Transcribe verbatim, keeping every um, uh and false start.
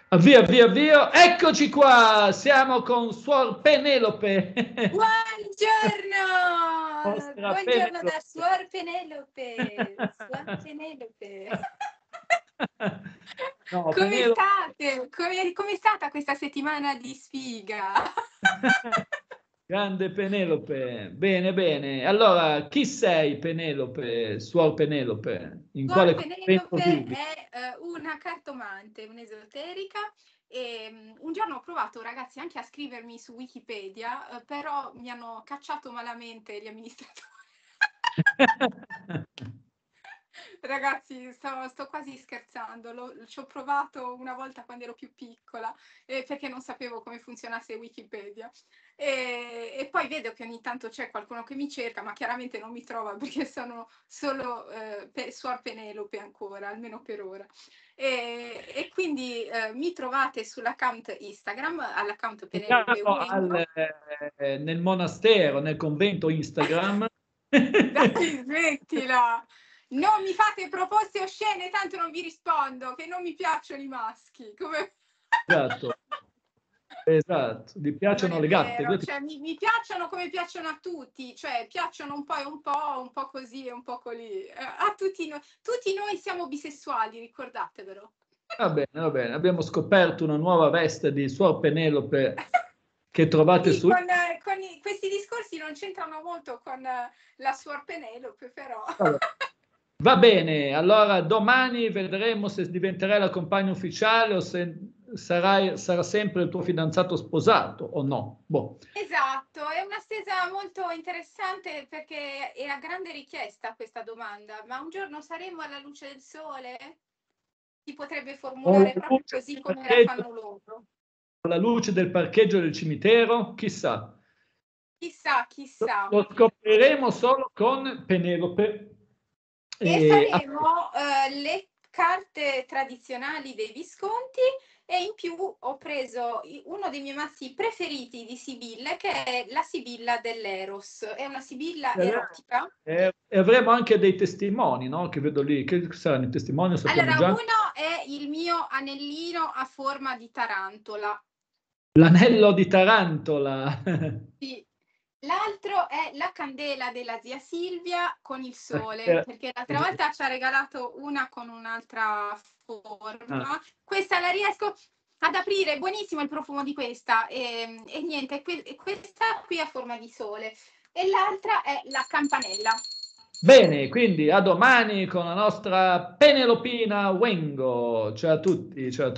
Avvio, avvio, avvio. Eccoci qua, siamo con Suor Penelope. Buongiorno! Nostra Buongiorno Penelope. da Suor Penelope. Suor Penelope. No, Come Penelope. state? Come, come è stata questa settimana di sfiga? Grande Penelope. Bene, bene. Allora, chi sei Penelope, Suor Penelope? In Suor quale convento Penelope vivi? è eh, una cartomante, un'esoterica. E, um, un giorno ho provato, ragazzi, anche a scrivermi su Wikipedia, eh, però mi hanno cacciato malamente gli amministratori. Ragazzi, sto, sto quasi scherzando, Lo, ci ho provato una volta quando ero più piccola, eh, perché non sapevo come funzionasse Wikipedia. E, e poi vedo che ogni tanto c'è qualcuno che mi cerca, ma chiaramente non mi trova perché sono solo eh, pe, Suor Penelope ancora, almeno per ora. E, e quindi eh, mi trovate sull'account Instagram, all'account Penelope Siamo Wengo. al, eh, nel monastero, nel convento Instagram. Dai, smettila! Non mi fate proposte oscene, tanto non vi rispondo, che non mi piacciono i maschi. Come... Esatto, esatto. Gli Non piacciono è le gatte. vero, Io ti- cioè mi, mi piacciono come piacciono a tutti, cioè piacciono un po' e un po', un po' così e un po' così. Eh, a tutti, no- tutti noi siamo bisessuali, ricordatevelo. Va bene, va bene. Abbiamo scoperto una nuova veste di Suor Penelope che trovate Sì, su. con, eh, con i- questi discorsi non c'entrano molto con eh, la Suor Penelope, però. Vabbè. Va bene, allora domani vedremo se diventerai la compagna ufficiale o se sarai, sarà sempre il tuo fidanzato sposato o no. Boh. Esatto, è una stesa molto interessante perché è a grande richiesta questa domanda, ma un giorno saremo alla luce del sole? Si potrebbe O la formulare proprio luce così del come la parcheggio, fanno loro. o la luce del parcheggio del cimitero, chissà. Chissà, Lo chissà. lo scopriremo solo con Penelope. E E, faremo eh, le carte tradizionali dei Visconti e in più ho preso i- uno dei miei mazzi preferiti di Sibille, che è la Sibilla dell'Eros. È una Sibilla erotica. e- e avremo anche dei testimoni, no? Che vedo lì. Che saranno i testimoni? Lo sappiamo Allora, già. uno è il mio anellino a forma di tarantola. L'anello di Tarantola. Sì. L'altro è la candela della zia Silvia con il sole, Eh, perché l'altra volta ci ha regalato una con un'altra ah, forma. Questa la riesco ad aprire, buonissimo il profumo di questa. E, e niente, que- questa qui a forma di sole. E l'altra è la campanella. Bene, quindi a domani con la nostra Penelopina Wengo. Ciao a tutti, ciao a tutti.